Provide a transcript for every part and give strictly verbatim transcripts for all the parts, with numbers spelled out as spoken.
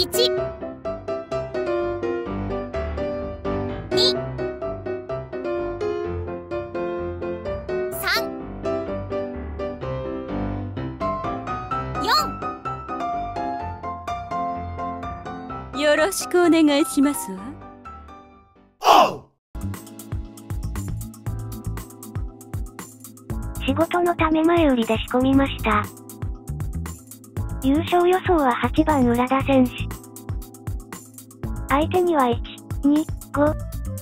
いち、に、さん、よん。よろしくお願いしますわ。 仕事のため前売りで仕込みました。優勝予想ははちばん浦田選手。相手にはいち、に、ご。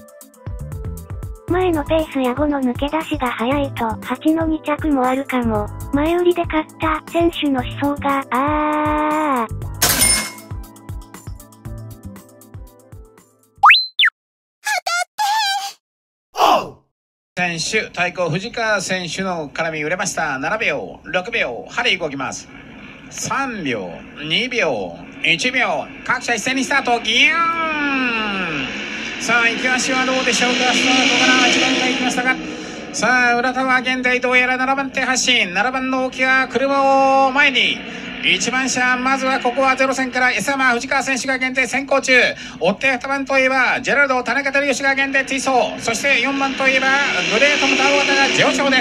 前のペースやごの抜け出しが早いとはちのに着もあるかも。前売りで勝った選手の思想が、あー。 選手、対抗藤川選手の絡み売れました。ななびょう、ろくびょう、針動きます。さんびょう、にびょう、いちびょう、各社一斉にスタート、ギューン。さあ、行き足はどうでしょうか。スタートからいちばんが行きましたが、さあ、浦田は現在どうやらななばん手発進。ななばんの大木が車を前に。いちばん車、まずはここはゼロ戦からエスアマー藤川選手が現在先行中。追ってにばんといえばジェラルド田中照義が現在追走。そしてよんばんといえばグレートムタ尾形が上昇です。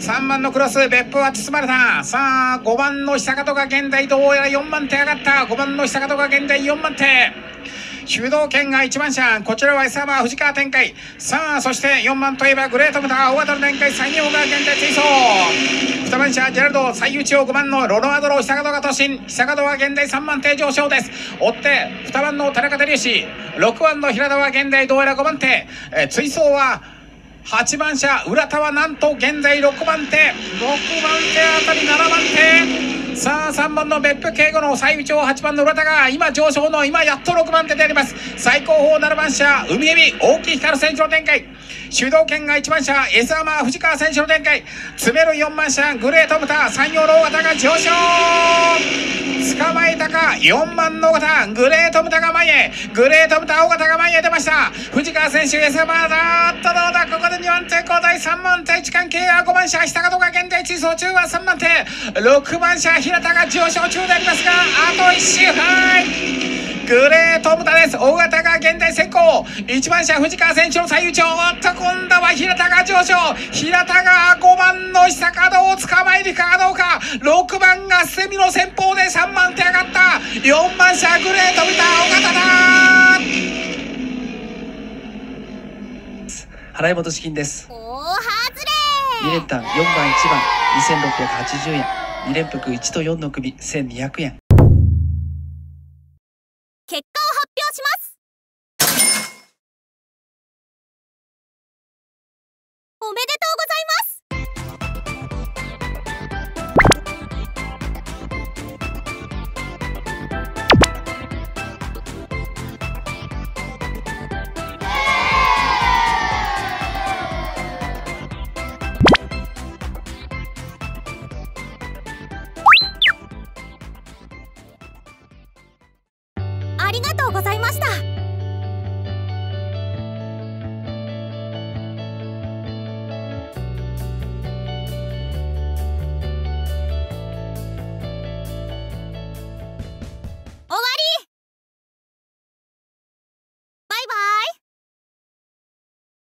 さんばんのクロス別府は包まれた。さあごばんの久方が現在どうやらよんばん手上がった。ごばんの久方が現在よんばん手。主導権がいちばん車、こちらはエスアマー藤川展開。さあそしてよんばんといえばグレートムタ尾形の展開。さんようが現在追走。にばん車ジェラルド最内をごばんのロロアドロ久方が突進。久方は現在さんばん手上昇です。追ってにばんの田中照義、ろくばんの平田は現在どうやらごばん手。え追走ははちばん車浦田はなんと現在ろくばん手。ろくばん手あたりななばん手。さあさんばんの別府敬吾の最内をはちばんの浦田が今上昇の今やっとろくばん手であります。最高峰ななばん車海エビ大木光選手の展開。主導権がいちばん車エスアマー藤川選手の展開。詰めるよんばん車グレートムタ山陽の尾形が上昇。捕まえたかよんばんの尾形グレートムタが前へ。グレートムタ尾形が前へ出ました。藤川選手エスアマーだっとどうだ。ここでにばん手交代さんばん手位置関係はごばん車久方が現在追走中はさんばん手。ろくばん車平田が上昇中でありますがあといっ周はいグレートムタです。尾形が現在先行。いちばん車藤川選手の最内をおっと今度は平田が上昇。平田がごばんの久方を捕まえるかどうか。ろくばんが捨て身の先方でさんばん手上がった。よんばん車グレートムタ尾形だ。 払い戻し金です。 おーはずれに連単よんばんいちばんにせんろっぴゃくはちじゅうえん。に連複いちとよんの組せんにひゃくえん。 結果を発表します。おめでとうございます。